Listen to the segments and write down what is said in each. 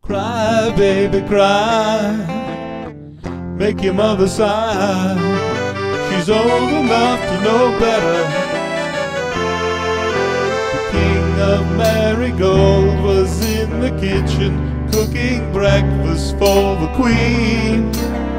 Cry, baby, cry, make your mother sigh. She's old enough to know better. The king of Marigold was in the kitchen cooking breakfast for the queen.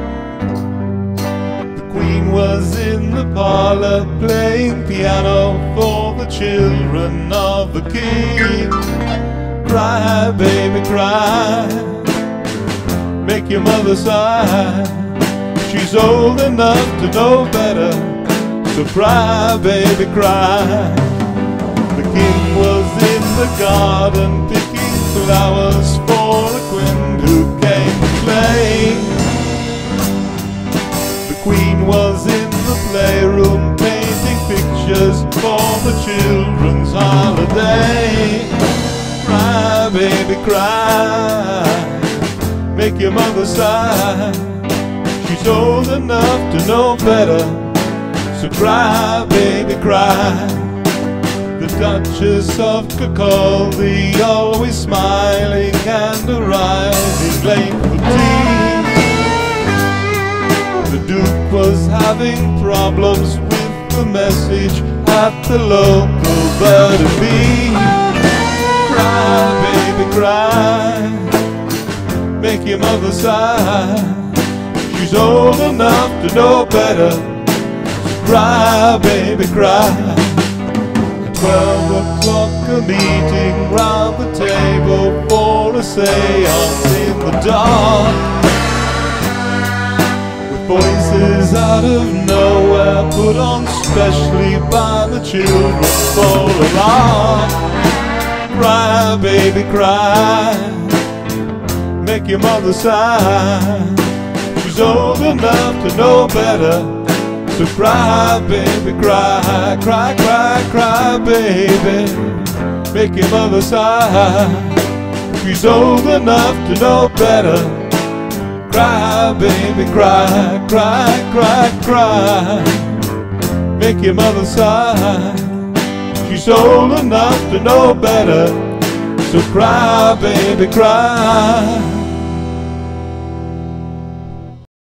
The queen was in the parlor playing piano for the children of the king. Cry, baby, cry, make your mother sigh. She's old enough to know better, so cry, baby, cry. The king was in the garden picking flowers for a queen who came to play. The queen was in the playroom painting pictures for the children's holiday. Cry, baby, cry, make your mother sigh. She's old enough to know better, so cry, baby, cry. The Duchess of Kirkcaldy, always smiling and arriving late for tea. The Duke was having problems with the message at the local bird and bee. Cry, baby, cry, make your mother sigh. She's old enough to know better, so cry, baby, cry. At 12 o'clock a meeting round the table for a seance in the dark, with voices out of nowhere put on specially by the children for a lark. Cry, baby, cry, make your mother sigh. She's old enough to know better, so cry, baby, cry. Cry, cry, cry, baby, make your mother sigh. She's old enough to know better. Cry, baby, cry. Cry, cry, cry, make your mother sigh. She's old enough to know better, so cry, baby, cry.